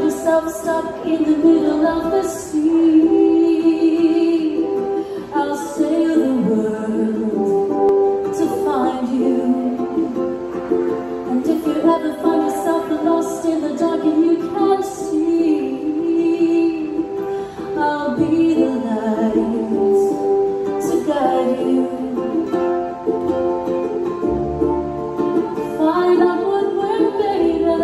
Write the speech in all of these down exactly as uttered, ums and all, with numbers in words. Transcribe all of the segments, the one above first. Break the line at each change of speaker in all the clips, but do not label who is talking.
yourself stuck in the middle of the sea, I'll sail the world to find you. And if you ever find yourself lost in the dark and you can't see, I'll be the light to guide you. Find out what we're made of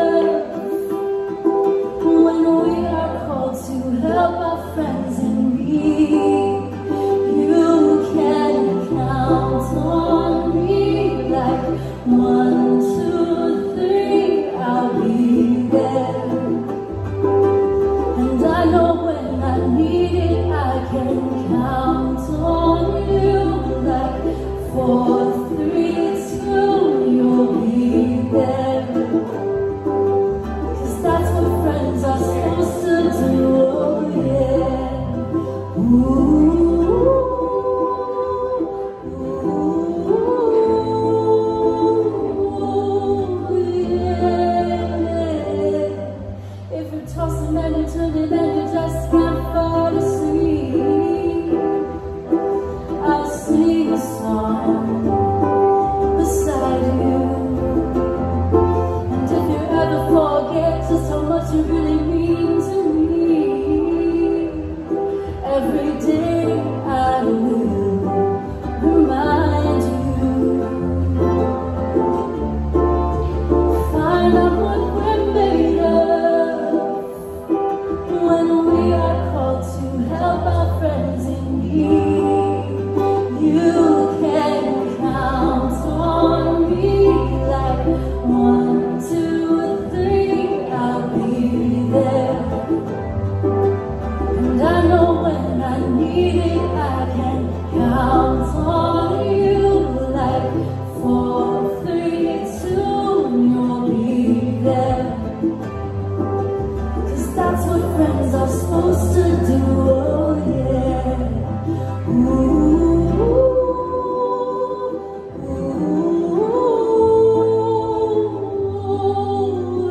when we are called to help our friends in need. You can count on me like one, two, three, I'll be there. And I know when I need it, I can count on you like four, three, two, you'll be there. 'Cause that's what friends are supposed to do, oh yeah. Ooh, ooh, yeah. If you toss them and you turn it and you just can't fall asleep, I'll sing a song beside you. And if you ever forget just how much you really mean to me, every day I will remind you. Find out what we're made of when we are called to help our friends in need. You can count on me like one, two, three, I'll be there. And I know when I need it, I can count on you like four, three, two, you'll be there. 'Cause that's what friends are supposed to do, oh yeah. Ooh, ooh,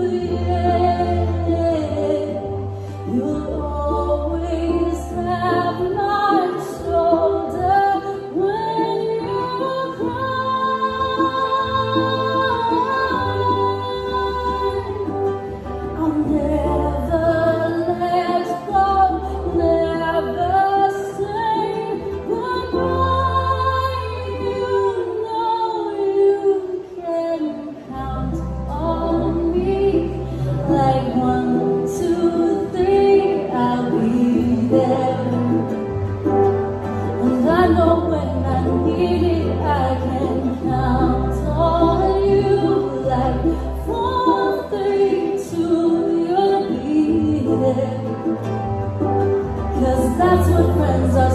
yeah. You'll always have my shoulder when you cry. I'll never let go, never say goodbye. You know you can count on me like one, two, three, I'll be there. And I know when I need it, I can count on you like four, three, two, you'll be there. 'Cause that's what friends are